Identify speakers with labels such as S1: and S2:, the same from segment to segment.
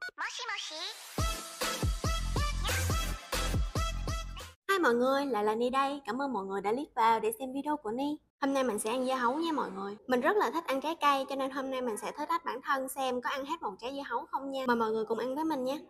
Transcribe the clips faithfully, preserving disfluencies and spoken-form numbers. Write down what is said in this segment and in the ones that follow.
S1: Hi mọi người, lại là Ni đây. Cảm ơn mọi người đã click vào để xem video của Ni. Hôm nay mình sẽ ăn dưa hấu nha mọi người. Mình rất là thích ăn trái cây cho nên hôm nay mình sẽ thử thách bản thân xem có ăn hết một trái dưa hấu không nha. Mời mọi người cùng ăn với mình nha.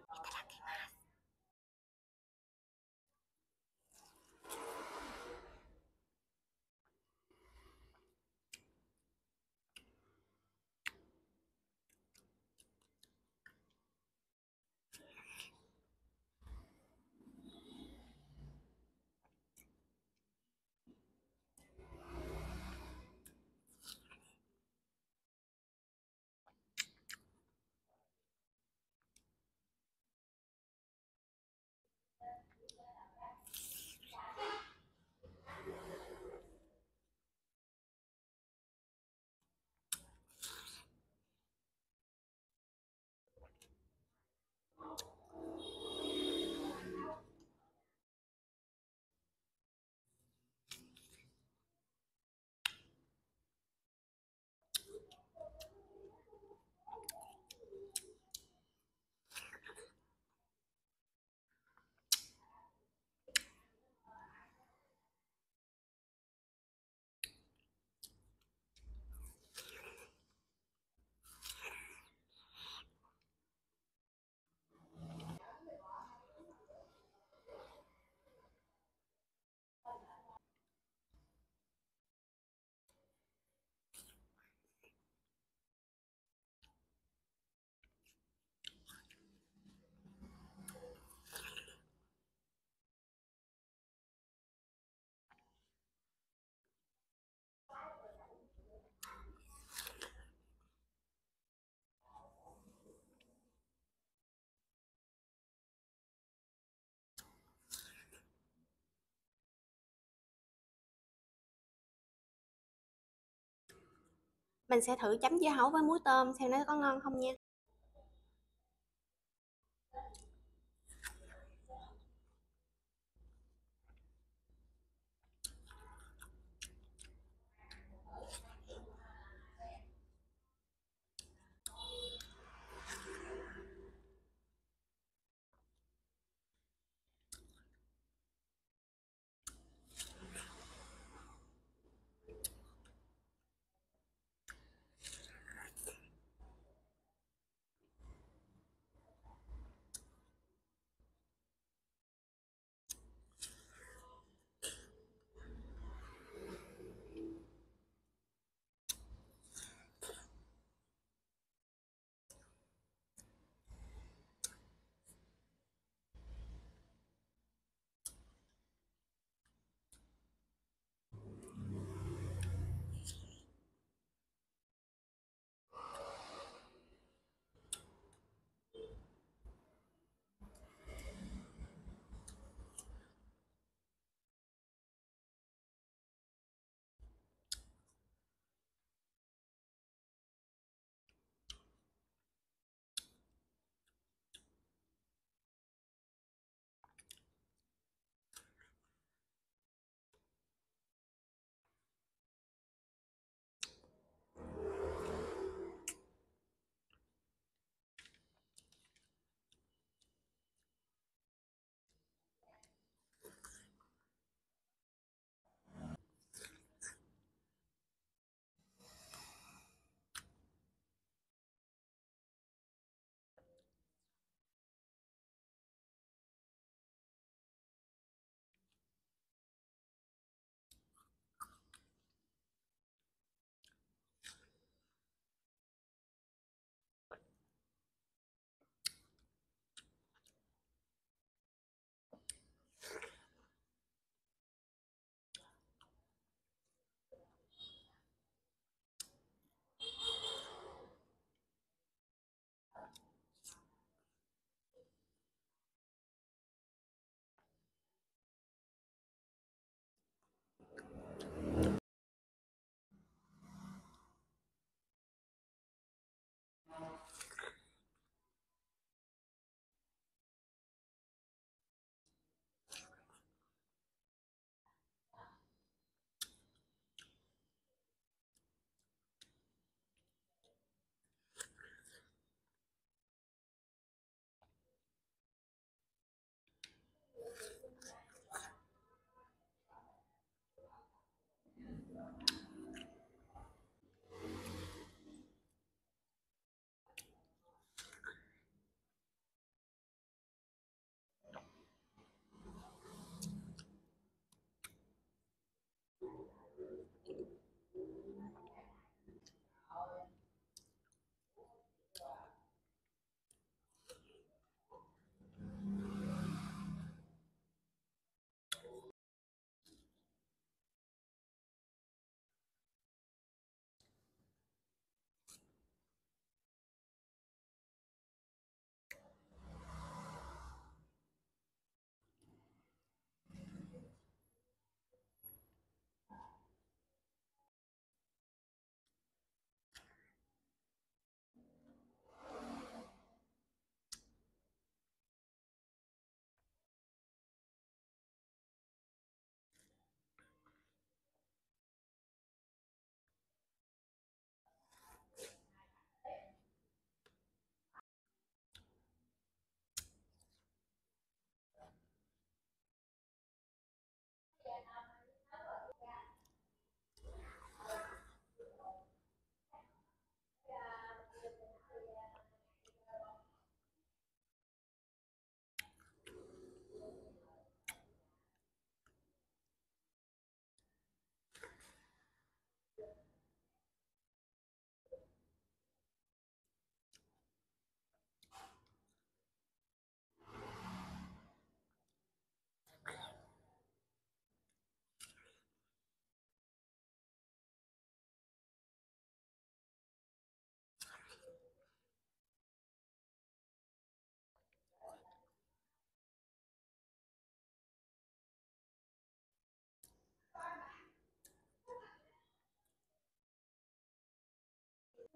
S1: Mình sẽ thử chấm dưa hấu với muối tôm xem nó có ngon không nha.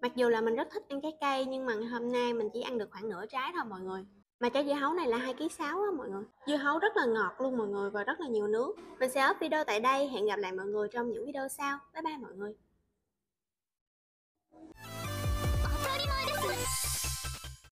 S1: Mặc dù là mình rất thích ăn trái cây nhưng mà hôm nay mình chỉ ăn được khoảng nửa trái thôi mọi người. Mà trái dưa hấu này là hai ký sáu á mọi người. Dưa hấu rất là ngọt luôn mọi người và rất là nhiều nước. Mình sẽ up video tại đây, hẹn gặp lại mọi người trong những video sau. Bye bye mọi người.